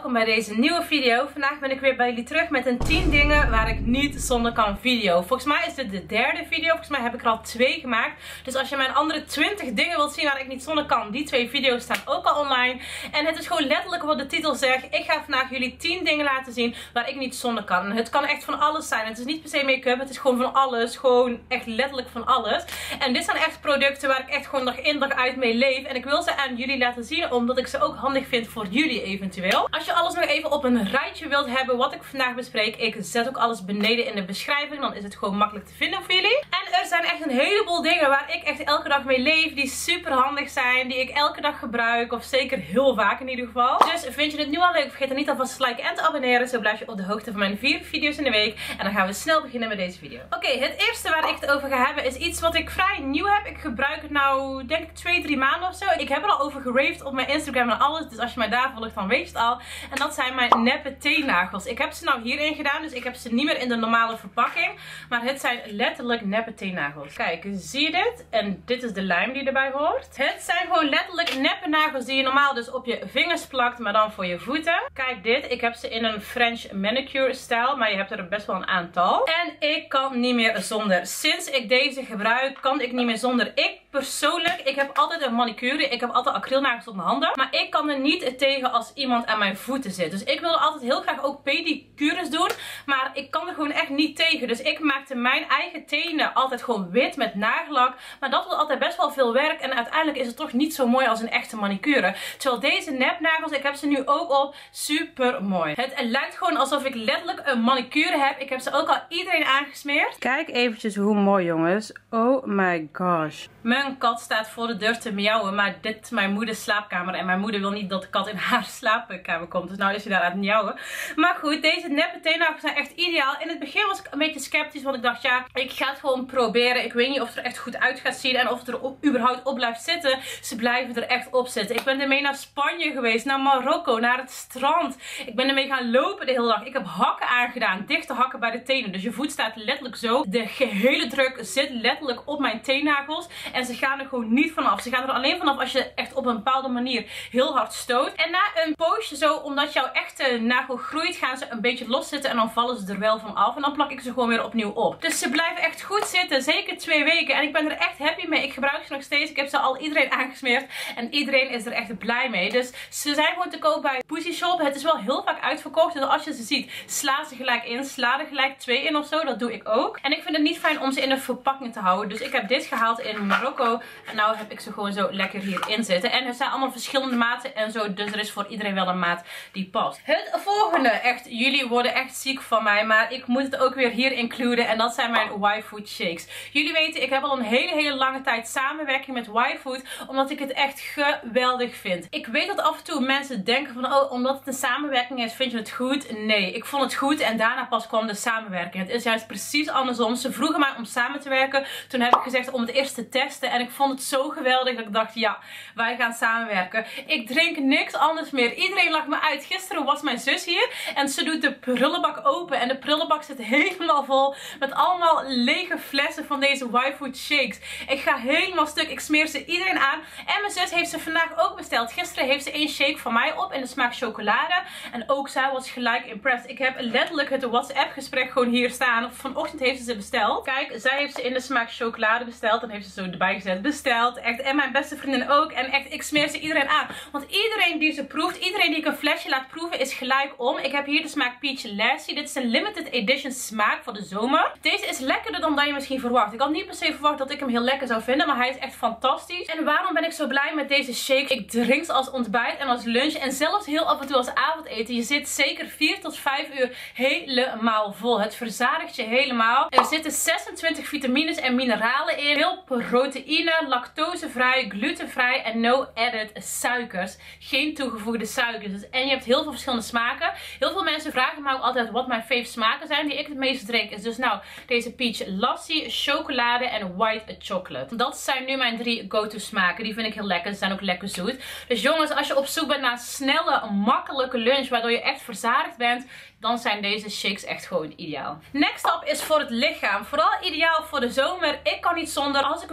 welkom bij deze nieuwe video. Vandaag ben ik weer bij jullie terug met een 10 dingen waar ik niet zonder kan video. Volgens mij is dit de derde video. Volgens mij heb ik er al 2 gemaakt. Dus als je mijn andere 20 dingen wilt zien waar ik niet zonder kan, die 2 video's staan ook al online. En het is gewoon letterlijk wat de titel zegt. Ik ga vandaag jullie 10 dingen laten zien waar ik niet zonder kan. En het kan echt van alles zijn. Het is niet per se make-up. Het is gewoon van alles. Gewoon echt letterlijk van alles. En dit zijn echt producten waar ik echt gewoon dag in dag uit mee leef. En ik wil ze aan jullie laten zien omdat ik ze ook handig vind voor jullie eventueel. Als je alles nog even op een rijtje wilt hebben wat ik vandaag bespreek, ik zet ook alles beneden in de beschrijving. Dan is het gewoon makkelijk te vinden voor jullie. En er zijn echt een heleboel dingen waar ik echt elke dag mee leef. Die super handig zijn. Die ik elke dag gebruik. Of zeker heel vaak in ieder geval. Dus vind je dit nu al leuk? Vergeet dan niet alvast te liken en te abonneren. Zo blijf je op de hoogte van mijn 4 video's in de week. En dan gaan we snel beginnen met deze video. Oké, het eerste waar ik het over ga hebben is iets wat ik vrij nieuw heb. Ik gebruik het nou denk ik 2-3 maanden of zo. Ik heb er al over geraved op mijn Instagram en alles. Dus als je mij daar volgt dan weet je het al. En dat zijn mijn neppe teennagels. Ik heb ze nou hierin gedaan. Dus ik heb ze niet meer in de normale verpakking. Maar het zijn letterlijk neppe teennagels. Kijk, zie je dit? En dit is de lijm die erbij hoort. Het zijn gewoon letterlijk neppe nagels die je normaal dus op je vingers plakt. Maar dan voor je voeten. Kijk dit. Ik heb ze in een French manicure stijl. Maar je hebt er best wel een aantal. En ik kan niet meer zonder. Sinds ik deze gebruik kan ik niet meer zonder. Ik persoonlijk, ik heb altijd een manicure. Ik heb altijd acrylnagels op mijn handen. Maar ik kan er niet tegen als iemand aan mijn voeten zit. Dus ik wilde altijd heel graag ook pedicures doen. Maar ik kan er gewoon echt niet tegen. Dus ik maakte mijn eigen tenen altijd gewoon wit met nagellak. Maar dat was altijd best wel veel werk. En uiteindelijk is het toch niet zo mooi als een echte manicure. Terwijl deze nepnagels, ik heb ze nu ook op. Super mooi. Het lijkt gewoon alsof ik letterlijk een manicure heb. Ik heb ze ook al iedereen aangesmeerd. Kijk eventjes hoe mooi, jongens. Oh my gosh. Mijn kat staat voor de deur te miauwen. Maar dit is mijn moeders slaapkamer. En mijn moeder wil niet dat de kat in haar slaapkamer komt. Dus nou is hij daar aan het miauwen. Maar goed, deze neppe teennagels zijn echt ideaal. In het begin was ik een beetje sceptisch. Want ik dacht, ja, ik ga het gewoon proberen. Ik weet niet of het er echt goed uit gaat zien. En of het er überhaupt op blijft zitten. Ze blijven er echt op zitten. Ik ben ermee naar Spanje geweest. Naar Marokko. Naar het strand. Ik ben ermee gaan lopen de hele dag. Ik heb hakken aangedaan. Dichte hakken bij de tenen. Dus je voet staat letterlijk zo. De gehele druk zit letterlijk op mijn teennagels. En ze gaan er gewoon niet vanaf. Ze gaan er alleen vanaf als je echt op een bepaalde manier heel hard stoot. En na een poosje zo, omdat jouw echte nagel groeit, gaan ze een beetje los zitten. En dan vallen ze er wel van af. En dan plak ik ze gewoon weer opnieuw op. Dus ze blijven echt goed zitten. Zeker 2 weken. En ik ben er echt happy mee. Ik gebruik ze nog steeds. Ik heb ze al iedereen aangesmeerd. En iedereen is er echt blij mee. Dus ze zijn gewoon te koop bij Pussy Shop. Het is wel heel vaak uitverkocht. Dus als je ze ziet, sla ze gelijk in. Sla er gelijk 2 in of zo. Dat doe ik ook. En ik vind het niet fijn om ze in een verpakking te houden. Dus ik heb dit gehaald in Marokko. En nou heb ik ze gewoon zo lekker hierin zitten. En er zijn allemaal verschillende maten en zo. Dus er is voor iedereen wel een maat die past. Het volgende. Echt, jullie worden echt ziek van mij. Maar ik moet het ook weer hier includen. En dat zijn mijn Y-Food shakes. Jullie weten, ik heb al een hele lange tijd samenwerking met Y-Food. Omdat ik het echt geweldig vind. Ik weet dat af en toe mensen denken van, oh, omdat het een samenwerking is, vind je het goed? Nee, ik vond het goed en daarna pas kwam de samenwerking. Het is juist precies andersom. Ze vroegen mij om samen te werken. Toen heb ik gezegd om het eerst te testen. En ik vond het zo geweldig dat ik dacht, ja, wij gaan samenwerken. Ik drink niks anders meer. Iedereen lacht me uit. Gisteren was mijn zus hier en ze doet de prullenbak open. En de prullenbak zit helemaal vol met allemaal lege flessen van deze Y-Food shakes. Ik ga helemaal stuk. Ik smeer ze iedereen aan. En mijn zus heeft ze vandaag ook besteld. Gisteren heeft ze 1 shake van mij op in de smaak chocolade. En ook zij was gelijk impressed. Ik heb letterlijk het WhatsApp gesprek gewoon hier staan. Vanochtend heeft ze besteld. Kijk, zij heeft ze in de smaak chocolade besteld. Dan heeft ze zo erbij gezet. Besteld. Echt. En mijn beste vriendin ook. En echt, ik smeer ze iedereen aan. Want iedereen die ze proeft, iedereen die ik een flesje laat proeven, is gelijk om. Ik heb hier de smaak Peach Lassie. Dit is een limited edition smaak voor de zomer. Deze is lekkerder dan dat je misschien verwacht. Ik had niet per se verwacht dat ik hem heel lekker zou vinden. Maar hij is echt fantastisch. En waarom ben ik zo blij met deze shake? Ik drink ze als ontbijt en als lunch. En zelfs heel af en toe als avondeten. Je zit zeker 4 tot 5 uur helemaal vol. Het verzadigt je helemaal. Er zitten 26 vitamines en mineralen in. Veel proteïne, lactosevrij, glutenvrij en no added suikers. Geen toegevoegde suikers. Dus, en je hebt heel veel verschillende smaken. Heel veel mensen vragen me ook altijd wat mijn fave smaken zijn die ik het meest drink. Is dus nou deze Peach Lassie, chocolade en white chocolate. Dat zijn nu mijn 3 go-to smaken. Die vind ik heel lekker. Ze zijn ook lekker zoet. Dus jongens, als je op zoek bent naar een snelle, makkelijke lunch waardoor je echt verzadigd bent, dan zijn deze shakes echt gewoon ideaal. Next up is voor het lichaam. Vooral ideaal voor de zomer. Ik kan niet zonder. Als ik weet dat je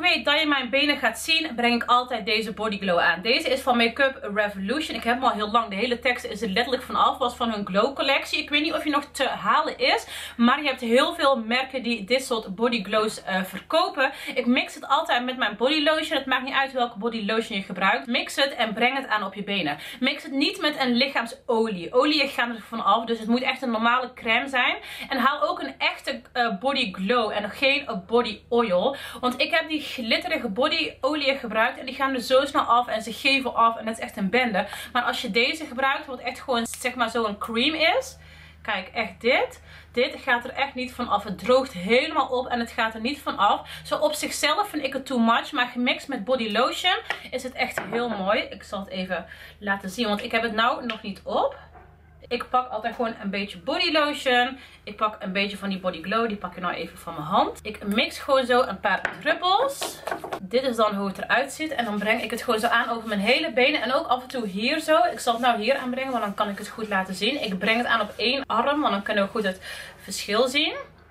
je mijn benen gaat zien, breng ik altijd deze Body Glow aan. Deze is van Make-up Revolution. Ik heb hem al heel lang. De hele tekst is er letterlijk vanaf. Was van hun Glow collectie. Ik weet niet of je nog te halen is. Maar je hebt heel veel merken die dit soort body glows verkopen. Ik mix het altijd met mijn body lotion. Het maakt niet uit welke body lotion je gebruikt. Mix het en breng het aan op je benen. Mix het niet met een lichaamsolie. Olie gaan er vanaf. Dus het moet echt een normale crème zijn. En haal ook een echte body glow. En geen body oil. Want ik heb die glitterige body olie gebruikt. En die gaan er zo snel af. En ze geven af. En dat is echt een bende. Maar als je deze gebruikt, wat echt gewoon zeg maar zo'n cream is. Kijk, echt dit. Dit gaat er echt niet van af. Het droogt helemaal op en het gaat er niet van af. Zo op zichzelf vind ik het too much. Maar gemixt met body lotion is het echt heel mooi. Ik zal het even laten zien. Want ik heb het nou nog niet op. Ik pak altijd gewoon een beetje body lotion. Ik pak een beetje van die body glow. Die pak ik nou even van mijn hand. Ik mix gewoon zo een paar druppels. Dit is dan hoe het eruit ziet. En dan breng ik het gewoon zo aan over mijn hele benen. En ook af en toe hier zo. Ik zal het nou hier aanbrengen, want dan kan ik het goed laten zien. Ik breng het aan op één arm, want dan kunnen we goed het verschil zien.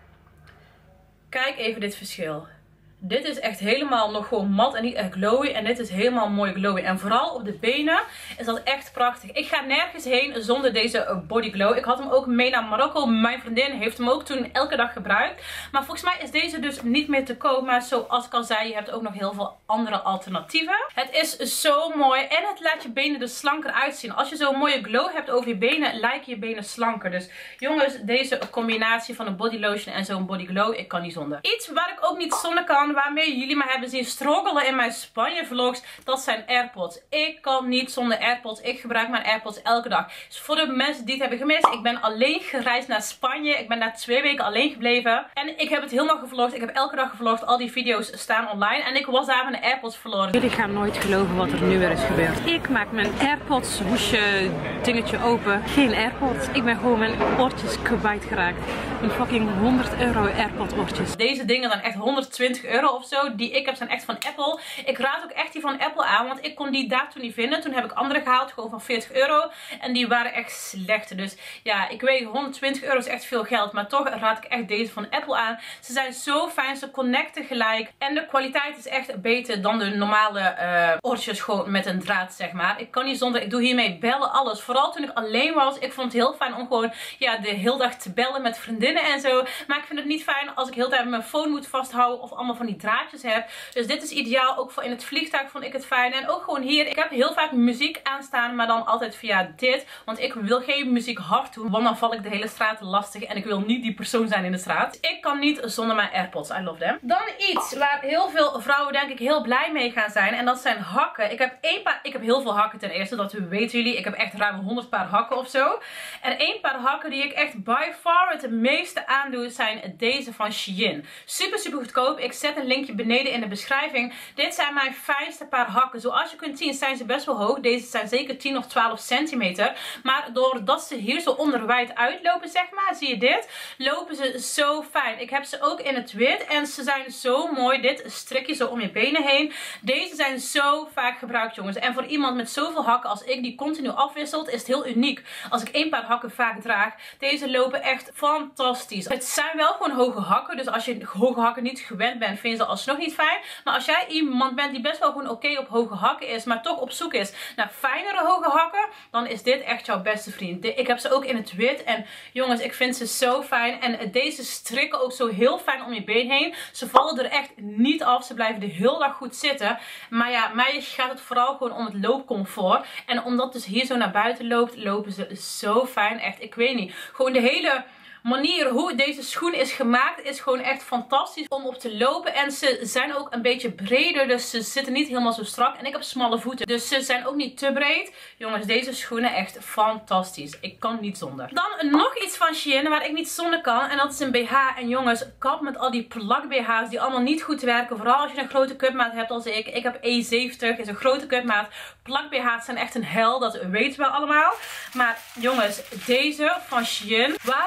Kijk even dit verschil. Dit is echt helemaal nog gewoon mat en niet echt glowy. En dit is helemaal mooi glowy. En vooral op de benen is dat echt prachtig. Ik ga nergens heen zonder deze body glow. Ik had hem ook mee naar Marokko. Mijn vriendin heeft hem ook toen elke dag gebruikt. Maar volgens mij is deze dus niet meer te koop. Maar zoals ik al zei, je hebt ook nog heel veel andere alternatieven. Het is zo mooi. En het laat je benen er slanker uitzien. Als je zo'n mooie glow hebt over je benen, lijken je benen slanker. Dus jongens, deze combinatie van een body lotion en zo'n body glow, ik kan niet zonder. Iets waar ik ook niet zonder kan, waarmee jullie me hebben zien struggelen in mijn Spanje vlogs, dat zijn AirPods. Ik kan niet zonder AirPods. Ik gebruik mijn AirPods elke dag. Dus voor de mensen die het hebben gemist, ik ben alleen gereisd naar Spanje. Ik ben daar 2 weken alleen gebleven. En ik heb het helemaal gevlogd. Ik heb elke dag gevlogd. Al die video's staan online. En ik was daar mijn AirPods verloren. Jullie gaan nooit geloven wat er nu weer is gebeurd. Ik maak mijn AirPods hoesje dingetje open. Geen AirPods. Ik ben gewoon mijn oortjes kwijtgeraakt. Een fucking €100 AirPod oortjes. Deze dingen zijn echt €120 of zo. Die ik heb zijn echt van Apple. Ik raad ook echt die van Apple aan. Want ik kon die daar toen niet vinden. Toen heb ik andere gehaald. Gewoon van €40. En die waren echt slechte. Dus ja, ik weet €120 is echt veel geld. Maar toch raad ik echt deze van Apple aan. Ze zijn zo fijn. Ze connecten gelijk. En de kwaliteit is echt beter dan de normale oortjes. Gewoon met een draad zeg maar. Ik kan niet zonder. Ik doe hiermee bellen alles. Vooral toen ik alleen was. Ik vond het heel fijn om gewoon ja, de hele dag te bellen met vriendinnen en zo. Maar ik vind het niet fijn als ik heel de tijd mijn phone moet vasthouden. Of allemaal van die draadjes heb. Dus dit is ideaal. Ook voor in het vliegtuig vond ik het fijn. En ook gewoon hier. Ik heb heel vaak muziek aanstaan. Maar dan altijd via dit. Want ik wil geen muziek hard doen. Want dan val ik de hele straat lastig. En ik wil niet die persoon zijn in de straat. Ik kan niet zonder mijn AirPods. I love them. Dan iets waar heel veel vrouwen denk ik heel blij mee gaan zijn. En dat zijn hakken. Ik heb heel veel hakken ten eerste. Dat weten jullie. Ik heb echt ruim 100 paar hakken of zo. En 1 paar hakken die ik echt by far het meeste aandoe zijn deze van Shein. Super goedkoop. Ik zet een linkje beneden in de beschrijving. Dit zijn mijn fijnste paar hakken. Zoals je kunt zien zijn ze best wel hoog. Deze zijn zeker 10 of 12 centimeter. Maar doordat ze hier zo onderwijd uitlopen zeg maar. Zie je dit? Lopen ze zo fijn. Ik heb ze ook in het wit. En ze zijn zo mooi. Dit strik je zo om je benen heen. Deze zijn zo vaak gebruikt jongens. En voor iemand met zoveel hakken als ik die continu afwisselt. Is het heel uniek. Als ik 1 paar hakken vaak draag. Deze lopen echt fantastisch. Het zijn wel gewoon hoge hakken. Dus als je hoge hakken niet gewend bent. Vind je ze alsnog niet fijn. Maar als jij iemand bent die best wel gewoon oké op hoge hakken is. Maar toch op zoek is naar fijnere hoge hakken. Dan is dit echt jouw beste vriend. Ik heb ze ook in het wit. En jongens ik vind ze zo fijn. En deze strikken ook zo heel fijn om je been heen. Ze vallen er echt niet af. Ze blijven de hele dag goed zitten. Maar ja, mij gaat het vooral gewoon om het loopcomfort. En omdat dus hier zo naar buiten loopt. Lopen ze zo fijn. Echt, ik weet niet. Gewoon de hele manier hoe deze schoen is gemaakt is gewoon echt fantastisch om op te lopen. En ze zijn ook een beetje breder. Dus ze zitten niet helemaal zo strak. En ik heb smalle voeten. Dus ze zijn ook niet te breed. Jongens, deze schoenen echt fantastisch. Ik kan niet zonder. Dan nog iets van Shein waar ik niet zonder kan. En dat is een BH. En jongens, kap met al die plak BH's die allemaal niet goed werken. Vooral als je een grote cupmaat hebt als ik. Ik heb E70. Is een grote cupmaat. Plak BH's zijn echt een hel. Dat weten we allemaal. Maar jongens, deze van Shein. Waarom heb ik deze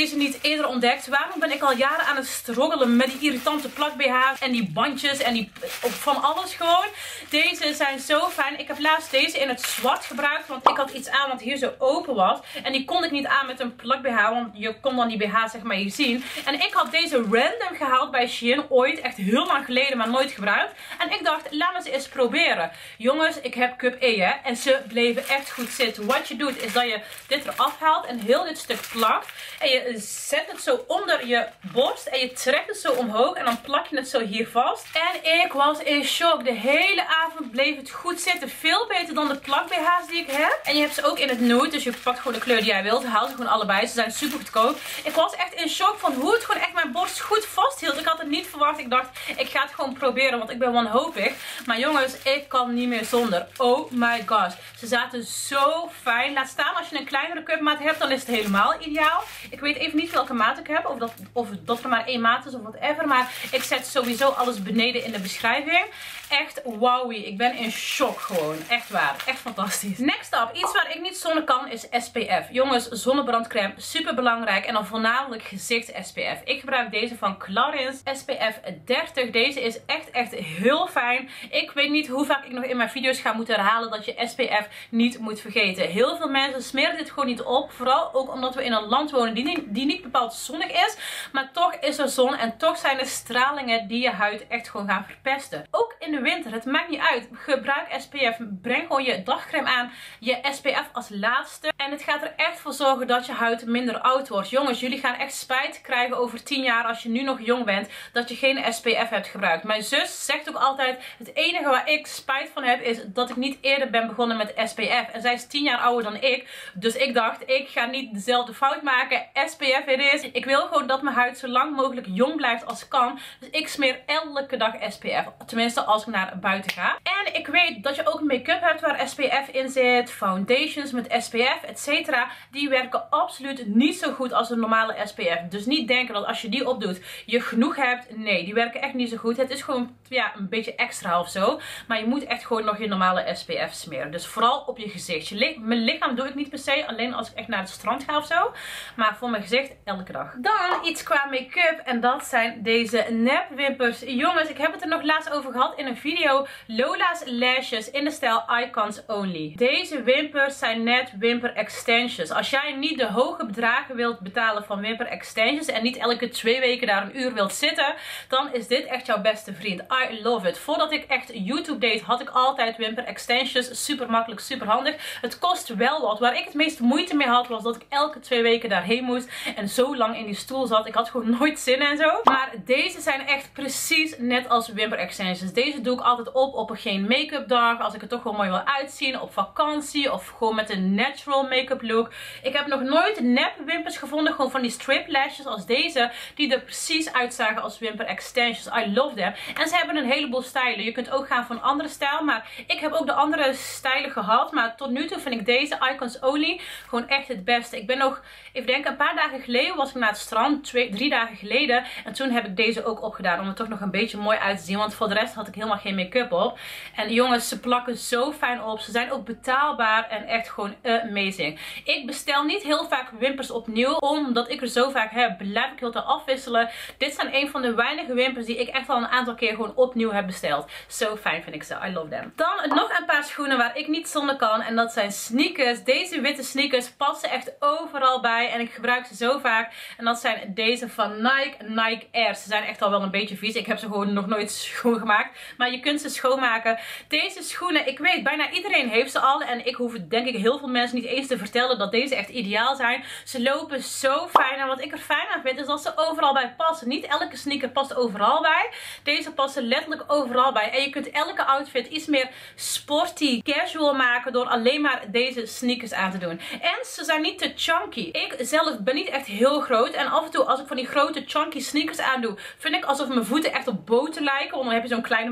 deze niet eerder ontdekt? Waarom ben ik al jaren aan het struggelen met die irritante plak BH's en die bandjes en die van alles gewoon. Deze zijn zo fijn. Ik heb laatst deze in het zwart gebruikt, want ik had iets aan wat hier zo open was. En die kon ik niet aan met een plak BH, want je kon dan die BH zeg maar hier zien. En ik had deze random gehaald bij Shein ooit, echt heel lang geleden, maar nooit gebruikt. En ik dacht, laat me ze eens proberen. Jongens, ik heb cup E hè, en ze bleven echt goed zitten. Wat je doet is dat je dit eraf haalt en heel dit stuk plakt. En je zet het zo onder je borst en je trekt het zo omhoog en dan plak je het zo hier vast. En ik was in shock. De hele avond bleef het goed zitten. Veel beter dan de plak BH's die ik heb. En je hebt ze ook in het nude, dus je pakt gewoon de kleur die jij wilt. Haal ze gewoon allebei. Ze zijn super goedkoop. Ik was echt in shock van hoe het gewoon echt mijn borst goed vasthield. Ik had het niet verwacht. Ik dacht, ik ga het gewoon proberen, want ik ben wanhopig. Maar jongens, ik kan niet meer zonder. Oh my gosh. Ze zaten zo fijn. Laat staan als je een kleinere cupmaat hebt, dan is het helemaal ideaal. Ik weet even niet welke maat ik heb. Of dat er maar één maat is of whatever. Maar ik zet sowieso alles beneden in de beschrijving. Echt wowie. Ik ben in shock gewoon. Echt waar. Echt fantastisch. Next up. Iets waar ik niet zonder kan is SPF. Jongens, zonnebrandcrème. Super belangrijk. En dan voornamelijk gezichts SPF. Ik gebruik deze van Clarins. SPF 30. Deze is echt heel fijn. Ik weet niet hoe vaak ik nog in mijn video's ga moeten herhalen dat je SPF niet moet vergeten. Heel veel mensen smeren dit gewoon niet op. Vooral ook omdat we in een land wonen die niet bepaald zonnig is. Maar toch is er zon. En toch zijn er stralingen die je huid echt gewoon gaan verpesten. Ook in de winter. Het maakt niet uit. Gebruik SPF. Breng gewoon je dagcreme aan. Je SPF als laatste. En het gaat er echt voor zorgen dat je huid minder oud wordt. Jongens, jullie gaan echt spijt krijgen over 10 jaar als je nu nog jong bent. Dat je geen SPF hebt gebruikt. Mijn zus zegt ook altijd. Het enige waar ik spijt van heb is dat ik niet eerder ben begonnen met SPF. En zij is 10 jaar ouder dan ik. Dus ik dacht, ik ga niet dezelfde fout maken. SPF het is. Ik wil gewoon dat mijn huid zo lang mogelijk jong blijft als kan. Dus ik smeer elke dag SPF. Tenminste als ik naar buiten ga. En ik weet dat je ook make-up hebt waar SPF in zit. Foundations met SPF, etc. Die werken absoluut niet zo goed als een normale SPF. Dus niet denken dat als je die opdoet je genoeg hebt. Nee, die werken echt niet zo goed. Het is gewoon ja, een beetje extra of zo. Maar je moet echt gewoon nog je normale SPF smeren. Dus vooral op je gezicht. Mijn lichaam doe ik niet per se. Alleen als ik echt naar het strand ga of zo. Maar voor mijn gezicht elke dag. Dan iets qua make-up. En dat zijn deze nepwimpers. Jongens, ik heb het er nog laatst over gehad in een video. Lola's Lashes in de stijl Icons Only. Deze wimpers zijn net wimper extensions. Als jij niet de hoge bedragen wilt betalen van wimper extensions. En niet elke 2 weken daar een uur wilt zitten. Dan is dit echt jouw beste vriend. I love it. Voordat ik echt YouTube deed had ik altijd wimper extensions. Super makkelijk, super handig. Het kost wel wat. Waar ik het meest moeite mee had was dat ik elke 2 weken daarheen moest. En zo lang in die stoel zat. Ik had gewoon nooit zin en zo. Maar deze zijn echt precies net als wimper extensions. Deze doe ik altijd op een geen make-up dag. Als ik er toch wel mooi wil uitzien. Op vakantie. Of gewoon met een natural make-up look. Ik heb nog nooit nepwimpers gevonden. Gewoon van die strip lashes als deze. Die er precies uitzagen als wimper extensions. I love them. En ze hebben een heleboel stijlen. Je kunt ook gaan voor een andere stijl. Maar ik heb ook de andere stijlen gehad. Maar tot nu toe vind ik deze Icons Only gewoon echt het beste. Ik ben nog, even denken, een paar dagen geleden was ik naar het strand. 3 dagen geleden. En toen heb ik deze ook opgedaan. Om er toch nog een beetje mooi uit te zien. Want voor de rest had ik helemaal geen make-up op. En jongens, ze plakken zo fijn op. Ze zijn ook betaalbaar. En echt gewoon amazing. Ik bestel niet heel vaak wimpers opnieuw. Omdat ik er zo vaak heb. Blijf ik heel te afwisselen. Dit zijn een van de weinige wimpers die ik echt al een aantal keer gewoon opnieuw heb besteld. Zo fijn vind ik ze. I love them. Dan nog een paar schoenen waar ik niet zonder kan. En dat zijn sneakers. Deze witte sneakers passen echt overal bij. En ik gebruik ze zo vaak. En dat zijn deze van Nike. Nike Air. Ze zijn echt al wel een beetje vies. Ik heb ze gewoon nog nooit schoongemaakt. Maar je kunt ze schoonmaken. Deze schoenen, ik weet, bijna iedereen heeft ze al. En ik hoef het denk ik heel veel mensen niet eens te vertellen dat deze echt ideaal zijn. Ze lopen zo fijn. En wat ik er fijn aan vind is dat ze overal bij passen. Niet elke sneaker past overal bij. Deze passen letterlijk overal bij. En je kunt elke outfit iets meer sporty, casual maken door alleen maar deze sneakers aan te doen. En ze zijn niet te chunky. Ik zelf ben niet echt heel groot. En af en toe als ik van die grote chunky sneakers aandoe, vind ik alsof mijn voeten echt op boten lijken. Want dan heb je zo'n kleine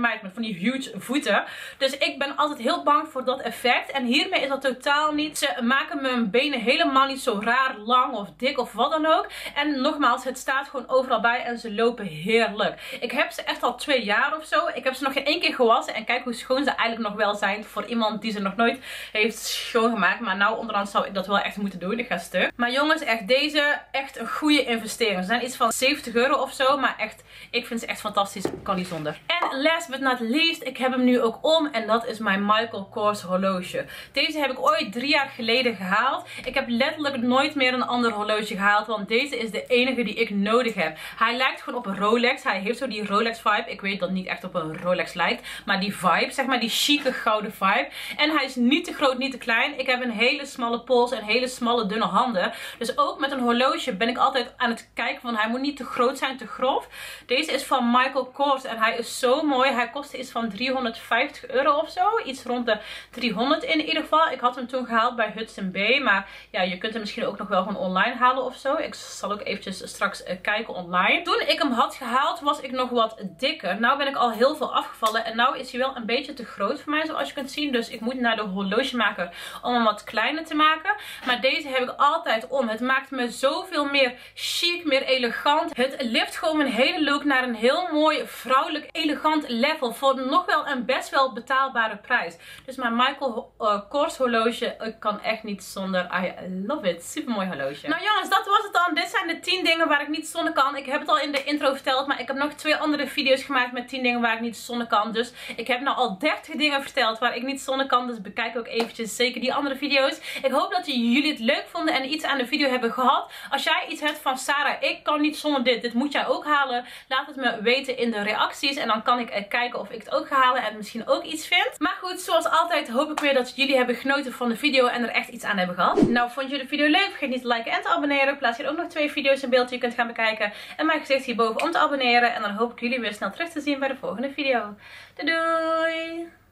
meid met van die huge voeten. Dus ik ben altijd heel bang voor dat effect. En hiermee is dat totaal niet. Ze maken mijn benen helemaal niet zo raar lang of dik of wat dan ook. En nogmaals, het staat gewoon overal bij en ze lopen heerlijk. Ik heb ze echt al 2 jaar of zo. Ik heb ze nog geen 1 keer gewassen. En kijk hoe schoon ze eigenlijk nog wel zijn voor iemand die ze nog nooit heeft schoongemaakt. Maar nou onderhand zou ik dat wel echt moeten doen. Ik ga stuk. Maar jongens, echt deze, echt een goede investering. Ze zijn iets van 70 euro of zo. Maar echt, ik vind ze echt fantastisch. Kan niet zonder. En last but not least, ik heb hem nu ook om. En dat is mijn Michael Kors horloge. Deze heb ik ooit 3 jaar geleden gehaald. Ik heb letterlijk nooit meer een ander horloge gehaald. Want deze is de enige die ik nodig heb. Hij lijkt gewoon op een Rolex. Hij heeft zo die Rolex vibe. Ik weet dat het niet echt op een Rolex lijkt. Maar die vibe, zeg maar die chique gouden vibe. En hij is niet te groot, niet te klein. Ik heb een hele smalle pols en hele smalle dunne handen. Dus ook met een horloge ben ik altijd aan het kijken van hij moet niet te groot zijn, te grof. Deze is van Michael Kors en hij is zo mooi. Hij kostte iets van 350 euro of zo. Iets rond de 300 in ieder geval. Ik had hem toen gehaald bij Hudson Bay. Maar ja, je kunt hem misschien ook nog wel gewoon online halen of zo. Ik zal ook eventjes straks kijken online. Toen ik hem had gehaald was ik nog wat dikker. Nou ben ik al heel veel afgevallen. En nou is hij wel een beetje te groot voor mij zoals je kunt zien. Dus ik moet naar de horlogemaker om hem wat kleiner te maken. Maar deze heb ik altijd om. Het maakt me zoveel meer chic, meer elegant. Het lift gewoon mijn hele look naar een heel mooi vrouwelijk elegant level. Voor nog wel een best wel betaalbare prijs. Dus mijn Michael Kors horloge, ik kan echt niet zonder. I love it. Super mooi horloge. Nou jongens, dat was het dan. Dit zijn de 10 dingen waar ik niet zonder kan. Ik heb het al in de intro verteld. Maar ik heb nog 2 andere video's gemaakt met 10 dingen waar ik niet zonder kan. Dus ik heb nou al 30 dingen verteld waar ik niet zonder kan. Dus bekijk ook eventjes zeker die andere video's. Ik hoop dat jullie het leuk vonden en iets aan de video hebben gehad. Als jij iets hebt van Sarah, ik kan niet zonder dit. Dit moet jij ook halen. Laat het me weten in de reacties. En dan kan ik kijken of ik het ook ga halen en misschien ook iets vind. Maar goed, zoals altijd hoop ik weer dat jullie hebben genoten van de video en er echt iets aan hebben gehad. Nou, vond je de video leuk? Vergeet niet te liken en te abonneren. Ik plaats hier ook nog 2 video's in beeld die je kunt gaan bekijken. En mijn gezicht hierboven om te abonneren. En dan hoop ik jullie weer snel terug te zien bij de volgende video. Doei doei!